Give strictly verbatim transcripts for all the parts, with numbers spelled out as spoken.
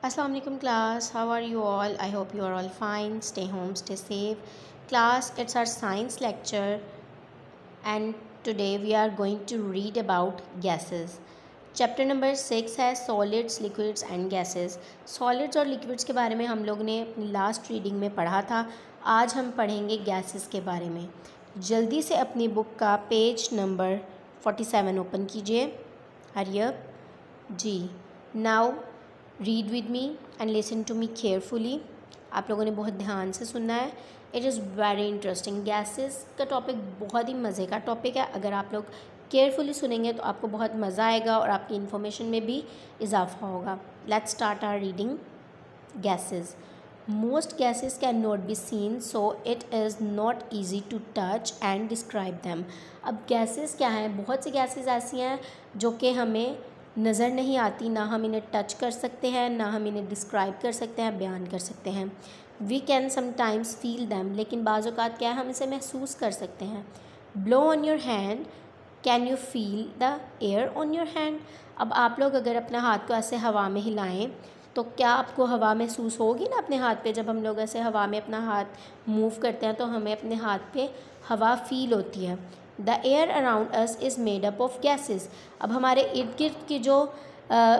Assalamu alaikum class, how are you all? I hope you are all fine. Stay home, stay safe. Class, it's our science lecture and today we are going to read about gases. Chapter number six है solids, liquids and gases. Solids और liquids के बारे में हम लोग ने अपनी last reading में पढ़ा था. आज हम पढ़ेंगे गैसेस के बारे में. जल्दी से अपनी बुक का page number forty seven open कीजिए. हरी अप जी. Now read with me and listen to me carefully. आप लोगों ने बहुत ध्यान से सुनना है. It is very interesting. Gases का टॉपिक बहुत ही मज़े का टॉपिक है. अगर आप लोग केयरफुली सुनेंगे तो आपको बहुत मज़ा आएगा और आपकी इन्फॉर्मेशन में भी इजाफा होगा. Let's start our reading. Gases. Most gases can not be seen, so it is not easy to touch and describe them. अब गैसेस क्या हैं? बहुत सी गैसेस ऐसी हैं जो कि हमें नज़र नहीं आती, ना हम इन्हें टच कर सकते हैं, ना हम इन्हें डिस्क्राइब कर सकते हैं, बयान कर सकते हैं. We can sometimes feel them, लेकिन बाज़ औक़ात क्या है, हम इसे महसूस कर सकते हैं. Blow on your hand, can you feel the air on your hand. अब आप लोग अगर अपना हाथ को ऐसे हवा में हिलाएं तो क्या आपको हवा महसूस होगी ना अपने हाथ पे. जब हम लोग ऐसे हवा में अपना हाथ मूव करते हैं तो हमें अपने हाथ पे हवा फील होती है. The air around us is made up of gases. अब हमारे इर्द गिर्द की जो आ,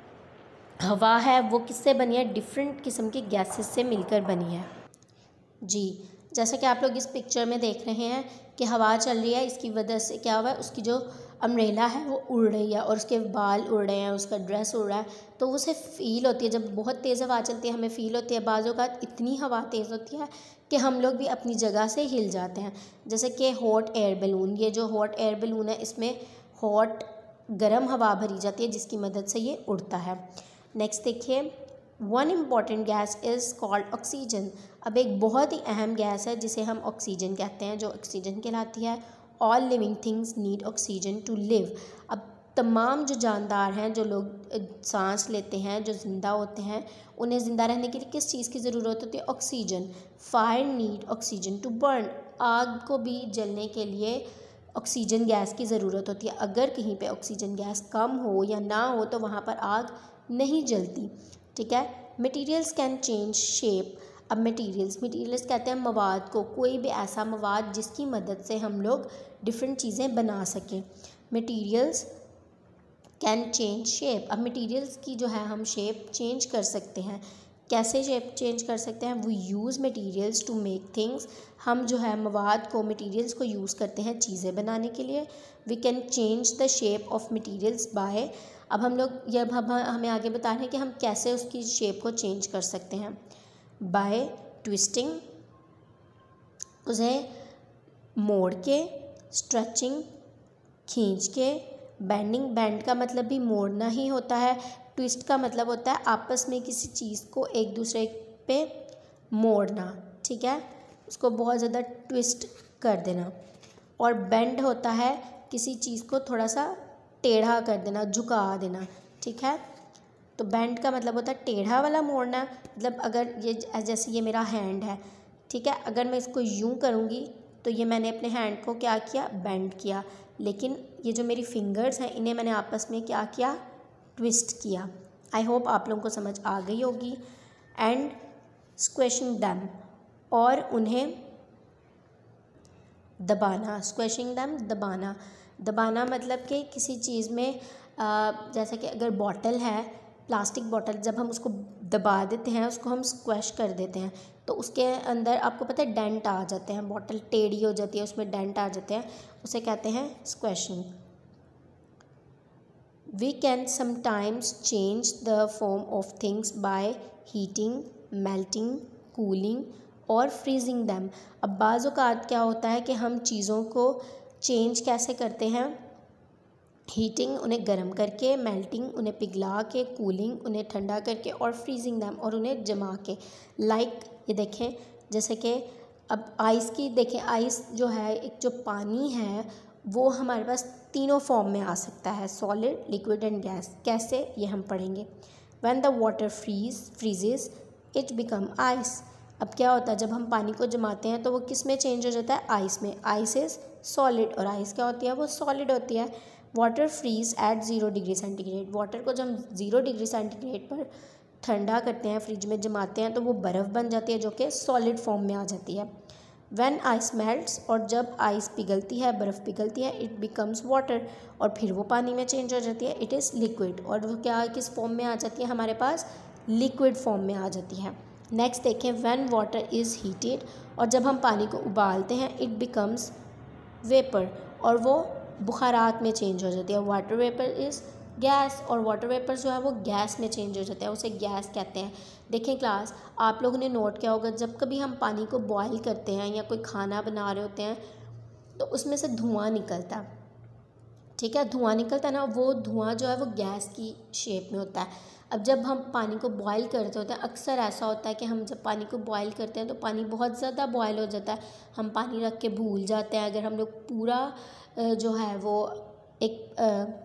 हवा है वो किससे बनी है? डिफरेंट किस्म की गैसेस से मिलकर बनी है जी. जैसा कि आप लोग इस पिक्चर में देख रहे हैं कि हवा चल रही है, इसकी वजह से क्या हुआ है, उसकी जो अम्ब्रेला है वो उड़ रही है और उसके बाल उड़ रहे हैं, उसका ड्रेस उड़ रहा है, तो उसे फ़ील होती है. जब बहुत तेज़ हवा चलती है हमें फ़ील होती है. बाज़ औक़ात इतनी हवा तेज़ होती है कि हम लोग भी अपनी जगह से हिल जाते हैं. जैसे कि हॉट एयर बैलून. ये जो हॉट एयर बैलून है इसमें हॉट गर्म हवा भरी जाती है जिसकी मदद से ये उड़ता है. नेक्स्ट देखिए. One important gas is called oxygen. अब एक बहुत ही अहम गैस है जिसे हम ऑक्सीजन कहते हैं, जो ऑक्सीजन कहलाती है. All living things need oxygen to live. अब तमाम जो जानदार हैं, जो लोग सांस लेते हैं, जो ज़िंदा होते हैं, उन्हें ज़िंदा रहने के लिए किस चीज़ की ज़रूरत होती है? Oxygen. Fire need oxygen to burn. आग को भी जलने के लिए ऑक्सीजन गैस की ज़रूरत होती है. अगर कहीं पे ऑक्सीजन गैस कम हो या ना हो तो वहाँ पर आग नहीं जलती. ठीक है. Materials can change shape. अब मटीरियल्स मटीरियल्स कहते हैं मवाद को, कोई भी ऐसा मवाद जिसकी मदद से हम लोग डिफरेंट चीज़ें बना सकें. Materials can change shape. अब मटीरियल्स की जो है हम शेप चेंज कर सकते हैं. कैसे शेप चेंज कर सकते हैं? We use materials to make things. हम जो है मवाद को, मटीरियल्स को यूज़ करते हैं चीज़ें बनाने के लिए. We can change the shape of materials by. अब हम लोग ये अब हम हमें आगे बता रहे हैं कि हम कैसे उसकी शेप को चेंज कर सकते हैं. बाय ट्विस्टिंग, उसे मोड़ के, स्ट्रेचिंग, खींच के, बेंडिंग. बेंड का मतलब भी मोड़ना ही होता है. ट्विस्ट का मतलब होता है आपस में किसी चीज़ को एक दूसरे पे मोड़ना. ठीक है, उसको बहुत ज़्यादा ट्विस्ट कर देना. और बेंड होता है किसी चीज़ को थोड़ा सा टेढ़ा कर देना, झुका देना. ठीक है, तो बेंड का मतलब होता है टेढ़ा वाला मोड़ना. मतलब अगर ये जैसे ये मेरा हैंड है, ठीक है, अगर मैं इसको यूं करूँगी तो ये मैंने अपने हैंड को क्या किया? बेंड किया. लेकिन ये जो मेरी फिंगर्स हैं इन्हें मैंने आपस में क्या किया? ट्विस्ट किया. आई होप आप लोगों को समझ आ गई होगी. एंड स्क्वैशिंग दैम, और उन्हें दबाना. स्क्वैशिंग दैम, दबाना. दबाना मतलब कि किसी चीज़ में आ, जैसे कि अगर बॉटल है, प्लास्टिक बॉटल, जब हम उसको दबा देते हैं, उसको हम स्क्वैश कर देते हैं तो उसके अंदर आपको पता है डेंट आ जाते हैं. बॉटल टेढ़ी हो जाती है, उसमें डेंट आ जाते हैं, उसे कहते हैं squashing. We can sometimes change the form of things by heating, melting, cooling और फ्रीजिंग दैम. अब बाज़ औक़ात क्या होता है कि हम चीज़ों को चेंज कैसे करते हैं? हीटिंग, उन्हें गर्म करके, मेल्टिंग, उन्हें पिघला के, कूलिंग, उन्हें ठंडा करके, और फ्रीजिंग दैम, और उन्हें जमा के. लाइक ये देखें, जैसे कि अब आइस की देखें. आइस जो है, एक जो पानी है वो हमारे पास तीनों फॉर्म में आ सकता है, सॉलिड, लिक्विड एंड गैस. कैसे, ये हम पढ़ेंगे. When the water freeze freezes it become ice. अब क्या होता है, जब हम पानी को जमाते हैं तो वो किस में चेंज हो जाता है? आइस में. आइस इज़ सॉलिड, और आइस क्या होती है? वो सॉलिड होती है. Water freeze at zero degree centigrade. Water को जब हम ज़ीरो डिग्री सेंटीग्रेड पर ठंडा करते हैं, फ्रिज में जमाते हैं, तो वो बर्फ़ बन जाती है जो कि सॉलिड फॉर्म में आ जाती है। व्हेन आइस मेल्ट्स, और जब आइस पिघलती है, बर्फ़ पिघलती है, इट बिकम्स वाटर, और फिर वो पानी में चेंज हो जाती है, इट इज़ लिक्विड। और वो क्या किस फॉर्म में आ जाती है हमारे पास? लिक्विड फॉर्म में आ जाती है। नेक्स्ट देखें, व्हेन वाटर इज़ हीटेड, और जब हम पानी को उबालते हैं, इट बिकम्स वेपर, और वो बुखारात में चेंज हो जाती है। वाटर वेपर इज़ गैस, और वाटर वेपर जो है वो गैस में चेंज हो जाता है, उसे गैस कहते हैं। देखें क्लास, आप लोगों ने नोट किया होगा, जब कभी हम पानी को बॉईल करते हैं या कोई खाना बना रहे होते हैं तो उसमें से धुआं निकलता है, ठीक है, धुआं निकलता है ना, वो धुआं जो है वो गैस की शेप में होता है। अब जब हम पानी को बॉईल करते होते हैं, अक्सर ऐसा होता है कि हम जब पानी को बॉईल करते हैं तो पानी बहुत ज़्यादा बॉईल हो जाता है, हम पानी रख के भूल जाते हैं। अगर हम लोग पूरा जो है वो एक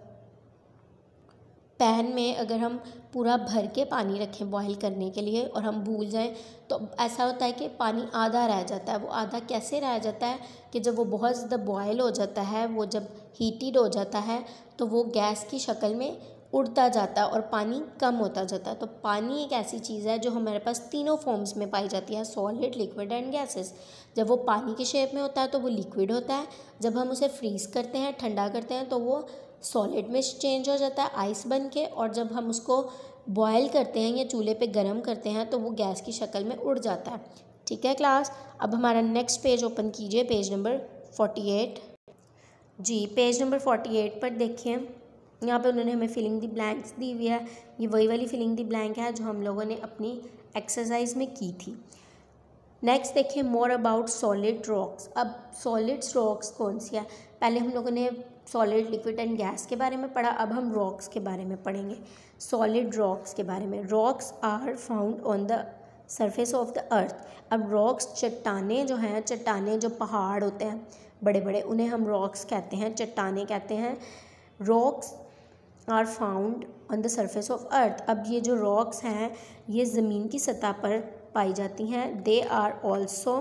पैन में अगर हम पूरा भर के पानी रखें बॉईल करने के लिए और हम भूल जाएं तो ऐसा होता है कि पानी आधा रह जाता है। वो आधा कैसे रह जाता है कि जब वो बहुत ज़्यादा बॉईल हो जाता है, वो जब हीटेड हो जाता है तो वो गैस की शक्ल में उड़ता जाता है और पानी कम होता जाता है। तो पानी एक ऐसी चीज़ है जो हमारे पास तीनों फॉर्म्स में पाई जाती है, सॉलिड, लिक्विड एंड गैसेस। जब वो पानी के शेप में होता है तो वो लिक्विड होता है, जब हम उसे फ्रीज़ करते हैं, ठंडा करते हैं, तो वो सॉलिड में चेंज हो जाता है आइस बन के, और जब हम उसको बॉयल करते हैं या चूल्हे पे गरम करते हैं तो वो गैस की शक्ल में उड़ जाता है। ठीक है क्लास, अब हमारा नेक्स्ट पेज ओपन कीजिए, पेज नंबर फोर्टी एट। जी, पेज नंबर फोर्टी एट पर देखिए, यहाँ पे उन्होंने हमें फिलिंग दी ब्लैंक्स दी हुई है। ये वही वाली फिलिंग दी ब्लैंक है जो हम लोगों ने अपनी एक्सरसाइज में की थी। नेक्स्ट देखिए, मोर अबाउट सॉलिड रॉक्स। अब सॉलिड रॉक्स कौन सी है? पहले हम लोगों ने सॉलिड, लिक्विड एंड गैस के बारे में पढ़ा, अब हम रॉक्स के बारे में पढ़ेंगे, सॉलिड रॉक्स के बारे में। Rocks are found on the surface of the earth. अब रॉक्स, चट्टाने जो हैं, चट्टाने जो पहाड़ होते हैं बड़े बड़े, उन्हें हम रॉक्स कहते हैं, चट्टाने कहते हैं। Rocks are found on the surface of earth. अब ये जो रॉक्स हैं ये ज़मीन की सतह पर पाई जाती हैं। They are also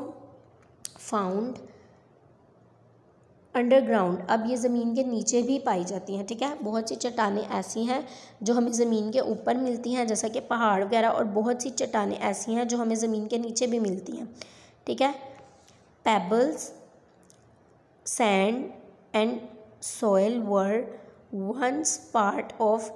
found underground. अब ये ज़मीन के नीचे भी पाई जाती हैं, ठीक है। बहुत सी चट्टानें ऐसी हैं जो हमें ज़मीन के ऊपर मिलती हैं, जैसा कि पहाड़ वगैरह, और बहुत सी चट्टानें ऐसी हैं जो हमें ज़मीन के नीचे भी मिलती हैं, ठीक है। Pebbles, sand and soil were once part of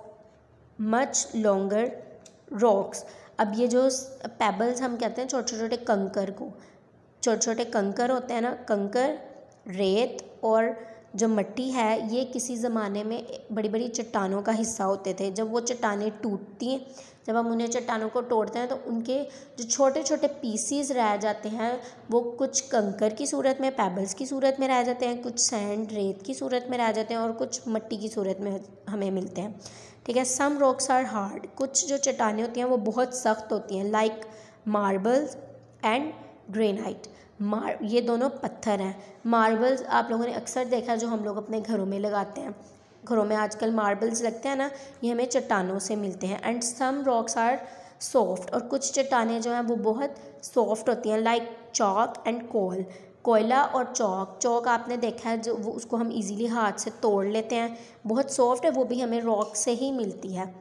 much longer rocks. अब ये जो पेबल्स हम कहते हैं छोटे छोटे कंकर को, छोटे छोटे कंकर होते हैं ना, कंकर, रेत और जो मिट्टी है, ये किसी ज़माने में बड़ी बड़ी चट्टानों का हिस्सा होते थे। जब वो चट्टानें टूटती, जब हम उन्हें चट्टानों को तोड़ते हैं तो उनके जो छोटे छोटे पीसीज रह जाते हैं वो कुछ कंकर की सूरत में, पेबल्स की सूरत में रह जाते हैं, कुछ सैंड, रेत की सूरत में रह जाते हैं, और कुछ मिट्टी की सूरत में हमें मिलते हैं, ठीक है। Some rocks are hard. कुछ जो चट्टानें होती हैं वो बहुत सख्त होती हैं, लाइक मार्बल्स एंड ग्रेनाइट। मार ये दोनों पत्थर हैं। मार्बल्स आप लोगों ने अक्सर देखा जो हम लोग अपने घरों में लगाते हैं, घरों में आजकल मार्बल्स लगते हैं ना, ये हमें चट्टानों से मिलते हैं। And some rocks are soft. और कुछ चट्टानें जो हैं वो बहुत सॉफ्ट होती हैं, लाइक चॉक एंड कोल। कोयला और चौक, चौक आपने देखा है जो वो उसको हम इजीली हाथ से तोड़ लेते हैं, बहुत सॉफ्ट है, वो भी हमें रॉक से ही मिलती है।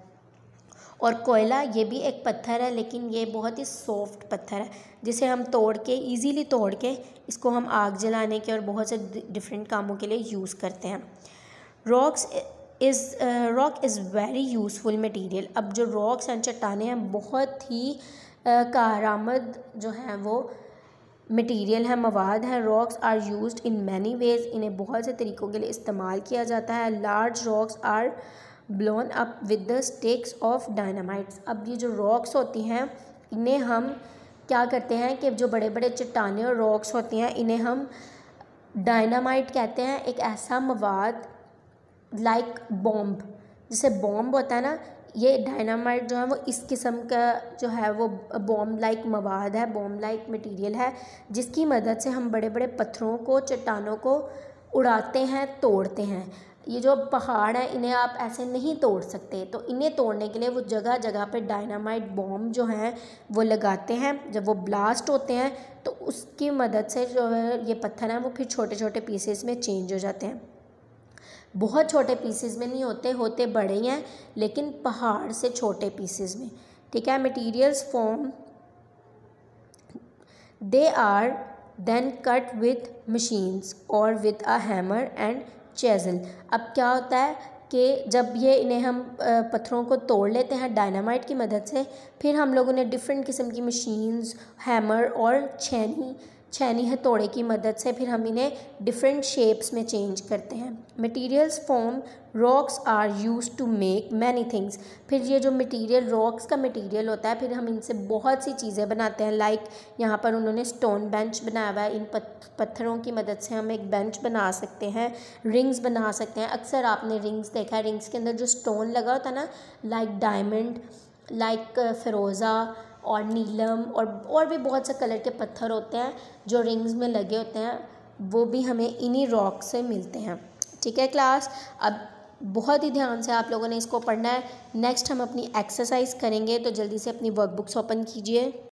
और कोयला ये भी एक पत्थर है, लेकिन ये बहुत ही सॉफ्ट पत्थर है जिसे हम तोड़ के इजीली तोड़ के इसको हम आग जलाने के और बहुत से डिफरेंट कामों के लिए यूज़ करते हैं। Rocks is rock is very useful material. अब जो रॉक्स एंड चट्टानें हैं बहुत ही uh, कारआमद जो हैं वो मटेरियल है, मवाद है। Rocks are used in many ways. इन्हें बहुत से तरीक़ों के लिए इस्तेमाल किया जाता है। Large rocks are blown up with the sticks of dynamites. अब ये जो रॉक्स होती हैं इन्हें हम क्या करते हैं कि जो बड़े बड़े चट्टानें और रॉक्स होती हैं इन्हें हम डायनामाइट कहते हैं, एक ऐसा मवाद लाइक बॉम्ब, जैसे बॉम्ब होता है ना, ये डायनामाइट जो है वो इस किस्म का जो है वो बॉम्ब लाइक मवाद है, बॉम्ब लाइक मटेरियल है, जिसकी मदद से हम बड़े बड़े पत्थरों को, चट्टानों को उड़ाते हैं, तोड़ते हैं। ये जो पहाड़ हैं इन्हें आप ऐसे नहीं तोड़ सकते, तो इन्हें तोड़ने के लिए वो जगह जगह पे डायनामाइट बॉम्ब जो हैं वो लगाते हैं। जब वो ब्लास्ट होते हैं तो उसकी मदद से जो है ये पत्थर हैं वो फिर छोटे छोटे पीसेस में चेंज हो जाते हैं। बहुत छोटे पीसेस में नहीं होते, होते बड़े हैं लेकिन पहाड़ से छोटे पीसेस में, ठीक है। Materials form they are then cut with machines और with a hammer and chisel. अब क्या होता है कि जब ये इन्हें हम पत्थरों को तोड़ लेते हैं डायनामाइट की मदद से, फिर हम लोग उन्हें डिफरेंट किस्म की मशीन्स, हैमर और छेनी छेनी हथौड़े की मदद से फिर हम इन्हें डिफरेंट शेप्स में चेंज करते हैं। Materials form rocks are used to make many things. फिर ये जो मटेरियल रॉक्स का मटेरियल होता है, फिर हम इनसे बहुत सी चीज़ें बनाते हैं। लाइक यहाँ पर उन्होंने स्टोन बेंच बनाया हुआ है। इन पत्थरों की मदद से हम एक बेंच बना सकते हैं, रिंग्स बना सकते हैं। अक्सर आपने रिंग्स देखा है, रिंग्स के अंदर जो स्टोन लगा होता है ना, लाइक डायमंड, लाइक फ़िरोज़ा और नीलम और और भी बहुत से कलर के पत्थर होते हैं जो रिंग्स में लगे होते हैं, वो भी हमें इन्हीं रॉक से मिलते हैं। ठीक है क्लास, अब बहुत ही ध्यान से आप लोगों ने इसको पढ़ना है। नेक्स्ट हम अपनी एक्सरसाइज करेंगे, तो जल्दी से अपनी वर्कबुक्स ओपन कीजिए।